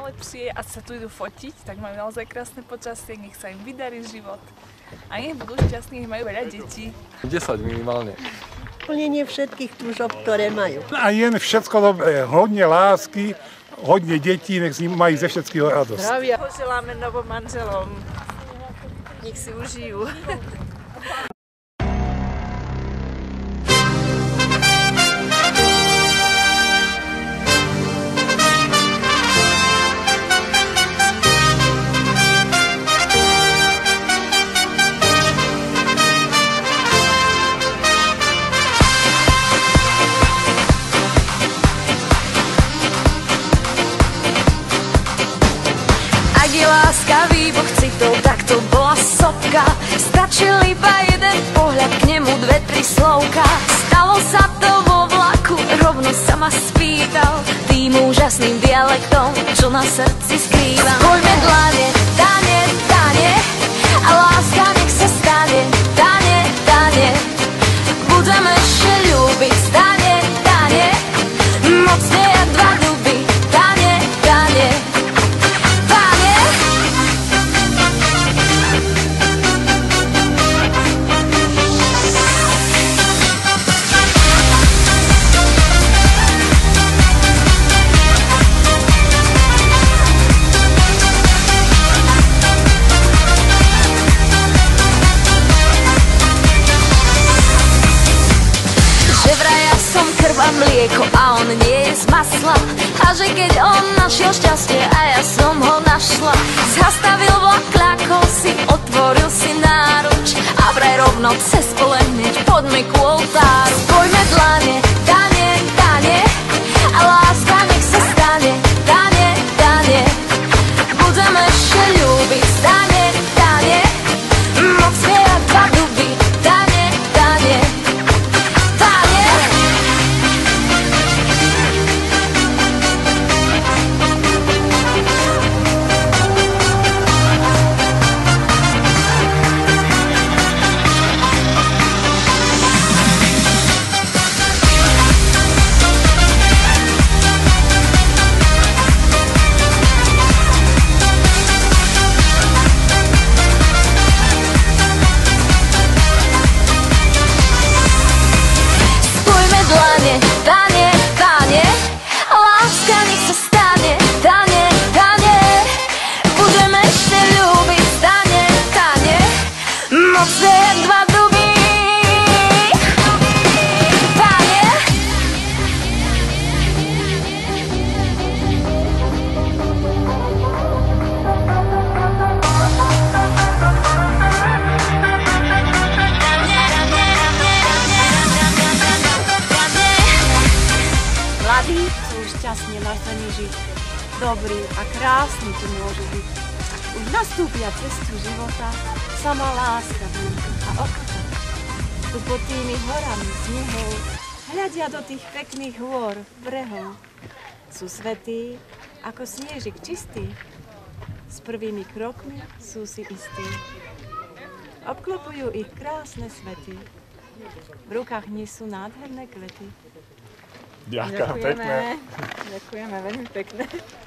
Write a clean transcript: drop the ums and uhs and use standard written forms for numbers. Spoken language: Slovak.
najlepšie a sa tu idú fotiť, tak majú naozaj krásne počasie, nech sa im vydarí život a nech budú šťastní, nech majú veľa detí. 10 minimálne. Plnenie všetkých túžob, ktoré majú. A jen všetko dobré, hodne lásky, hodne detí, nech s nimi majú ze všetkého radosť. Zdravia. Poželáme novom manželom, nech si užijú. Láskavý Boh citol, tak to bola sopka. Stačil iba jeden pohľad, k nemu 2-3 slovka. Stalo sa to vo vlaku, rovno sa ma spýtal tým úžasným dialektom, čo na srdci skrývam. Spojme dlane, dane, dane, a láska nech sa stane. Dane, dane, budeme ešte ľúbiť. Dane, dane, mocne jak 2 duby. Dane, dane, mlieko a on nie je z masla. A že keď on našiel šťastie a ja som ho našla, zastavil vlak, kľakol si, otvoril si náruč a vraj rovno cez pole hneď poďme ku oltáru. Spojme dlane, dane, dane, a láska nech sa stane. Dane, dane, budeme ešte ľúbiť. Dane, dane, mocne jak 2 duby. Dane, dane, šťastne naštvaní žiť. Dobrý a krásny tu môže byť. Už nastúpia cestu života sama láska a ochota. Tu pod tými horami snehov hľadia do tých pekných hôr, brehov. Sú svätí ako snežik čistý. S prvými krokmi sú si istí. Obklopujú ich krásne svety. V rukách nesú nádherné kvety. Ďakujem pekne. Ďakujeme veľmi pekne.